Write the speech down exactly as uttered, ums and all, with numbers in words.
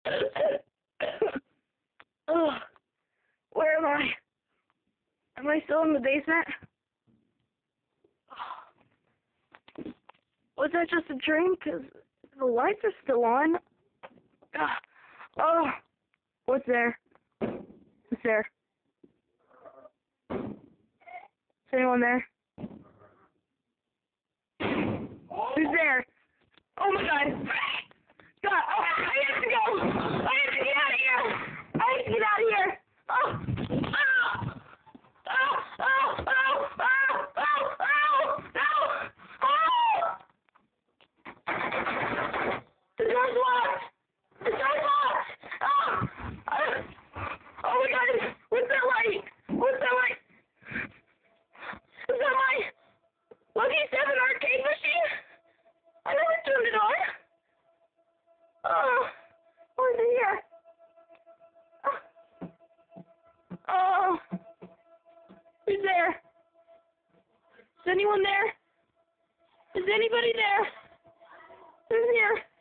Ugh. Where am I? Am I still in the basement? Was that just a dream? Because the lights are still on. Ugh. Oh, what's there? What's there? Is anyone there? Who's there? Oh my God! God! Oh, I have to go! I have to get out of here! I have to get out of here! Oh! Oh! Oh! Oh! Oh! Oh! Oh! Oh! Oh! The door's locked! The door's locked! Oh! I, oh my God! What's that light? What's that light? Is that my Lucky Seven arcade machine? I never turned it on. Oh, what's in here? Oh, oh, who's there? Is anyone there? Is anybody there? Who's here?